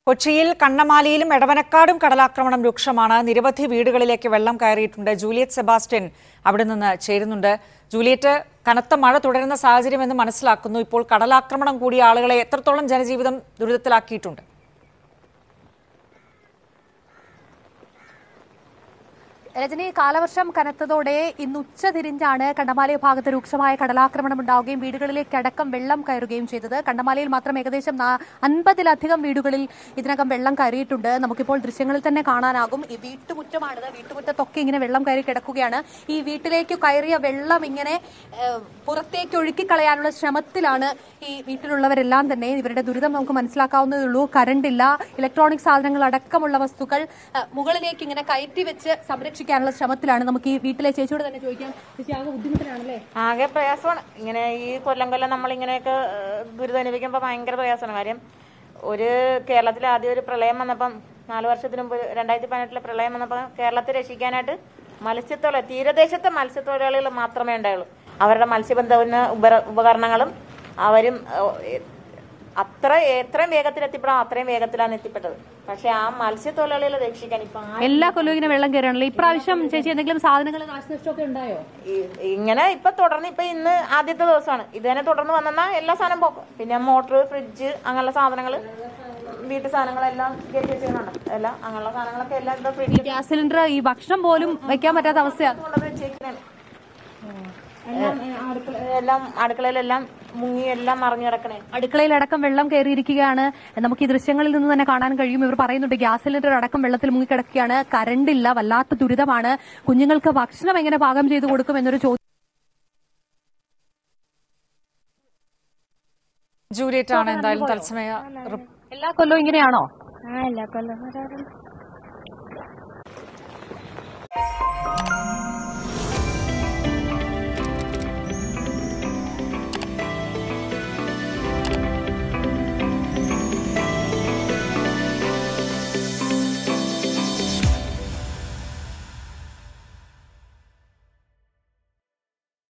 കൊച്ചിയിൽ കണ്ണമാലിയിലും എടവനക്കാടും കടലാക്രമണം രൂക്ഷമാണ്. നിരവധി വീടുകളിലേക്ക് വെള്ളം കയറിയിട്ടുണ്ട്. ജൂലിയറ്റ് സെബാസ്റ്റ്യൻ അവിടെ നിന്ന് ചേരുന്നുണ്ട്. ജൂലിയറ്റ്, കനത്ത മഴ തുടരുന്ന സാഹചര്യമെന്ന് മനസ്സിലാക്കുന്നു. ഇപ്പോൾ കടലാക്രമണം കൂടി ആളുകളെ എത്രത്തോളം ജനജീവിതം ദുരിതത്തിലാക്കിയിട്ടുണ്ട്? രജനി, കാലവർഷം കനത്തതോടെ ഇന്ന് ഉച്ചതിരിഞ്ഞാണ് കണ്ണമാലി ഭാഗത്ത് രൂക്ഷമായ കടലാക്രമണം ഉണ്ടാവുകയും വീടുകളിലേക്ക് അടക്കം വെള്ളം കയറുകയും ചെയ്തത്. കണ്ണമാലിയിൽ മാത്രം ഏകദേശം 50-ലധികം വീടുകളിൽ ഇതിനകം വെള്ളം കയറിയിട്ടുണ്ട്. നമുക്കിപ്പോൾ ദൃശ്യങ്ങളിൽ തന്നെ കാണാനാകും. ഈ വീട്ടുമുറ്റമാണിത്. വീട്ടുമുറ്റത്തൊക്കെ ഇങ്ങനെ വെള്ളം കയറി കിടക്കുകയാണ്. ഈ വീട്ടിലേക്ക് കയറിയ വെള്ളം ഇങ്ങനെ പുറത്തേക്ക് ഒഴുക്കിക്കളയാനുള്ള ശ്രമത്തിലാണ് ഈ വീട്ടിലുള്ളവരെല്ലാം തന്നെ. ഇവരുടെ ദുരിതം നമുക്ക് മനസ്സിലാക്കാവുന്നതേ ഉള്ളൂ. കറണ്ടില്ല, ഇലക്ട്രോണിക് സാധനങ്ങൾ അടക്കമുള്ള വസ്തുക്കൾ മുകളിലേക്ക് ഇങ്ങനെ കയറ്റി വെച്ച് സംരക്ഷിക്കാനുള്ള ശ്രമത്തിലാണ്. നമുക്ക് ഈ വീട്ടിലെ ചേച്ചിയോട് തന്നെ ചോദിക്കാം. ചേച്ചി, ആകെ ബുദ്ധിമുട്ടിലാണല്ലേ? ആകെ പ്രയാസമാണ്. ഇങ്ങനെ ഈ കൊല്ലം നമ്മൾ ഇങ്ങനെയൊക്കെ ദുരിതം അനുഭവിക്കുമ്പോൾ ഭയങ്കര പ്രയാസമാണ്. കാര്യം കേരളത്തിൽ ആദ്യം ഒരു പ്രളയം വന്നപ്പം 4 വർഷത്തിന് മുമ്പ് 2018 പ്രളയം വന്നപ്പോൾ കേരളത്തെ രക്ഷിക്കാനായിട്ട് തീരദേശത്തെ മത്സ്യത്തൊഴിലാളികൾ മാത്രമേ ഉണ്ടായുള്ളൂ. അവരുടെ മത്സ്യബന്ധന ഉപകരണങ്ങളും അവരും എത്രയും വേഗത്തിൽ എത്തിപ്പെടാം അത്രയും വേഗത്തിലാണ് എത്തിപ്പെട്ടത്. പക്ഷെ ആ മത്സ്യത്തൊഴിലാളികളെ രക്ഷിക്കാൻ ഇപ്പൊ എല്ലാ കൊല്ലവും ഇങ്ങനെ വെള്ളം കയറാണല്ലോ. ഇപ്രാവശ്യം ചേച്ചി എന്തെങ്കിലും സാധനങ്ങൾ നാശനഷ്ടമൊക്കെ ഉണ്ടായോ? ഇങ്ങനെ ഇപ്പൊ ഇന്ന് ആദ്യത്തെ ദിവസമാണ്. ഇത് തന്നെ തുടർന്ന് വന്നാൽ എല്ലാ സാധനം പോക്കും. പിന്നെ മോട്ടർ, ഫ്രിഡ്ജ്, അങ്ങനെയുള്ള സാധനങ്ങൾ, വീട്ടു സാധനങ്ങളെല്ലാം ചെയ്യുന്നുണ്ട്. എല്ലാം അങ്ങനെയുള്ള സാധനങ്ങളൊക്കെ എല്ലാം ഇപ്പൊ ഫ്രിഡ്ജ്, ഗ്യാസ് സിലിണ്ടർ, ഈ ഭക്ഷണം പോലും വെക്കാൻ പറ്റാത്ത അവസ്ഥയാണ്. എല്ലാം അടുക്കളയിലെല്ലാം മുങ്ങി എല്ലാം മറിഞ്ഞു കിടക്കണേ. അടുക്കളയിലടക്കം വെള്ളം കയറിയിരിക്കുകയാണ്. നമുക്ക് ഈ ദൃശ്യങ്ങളിൽ നിന്ന് തന്നെ കാണാൻ കഴിയും. ഇവർ പറയുന്നുണ്ട് ഗ്യാസ് സിലിണ്ടർ അടക്കം വെള്ളത്തിൽ മുങ്ങിക്കിടക്കുകയാണ്. കറണ്ടില്ല, വല്ലാത്ത ദുരിതമാണ്. കുഞ്ഞുങ്ങൾക്ക് ഭക്ഷണം എങ്ങനെ പാകം ചെയ്തു കൊടുക്കും എന്നൊരു ചോദ്യം. ജൂലിയറ്റ് ആണ് എന്തായാലും തത്സമയ. എല്ലാ കൊല്ലവും ഇങ്ങനെയാണോ? എല്ലാ കൊല്ലം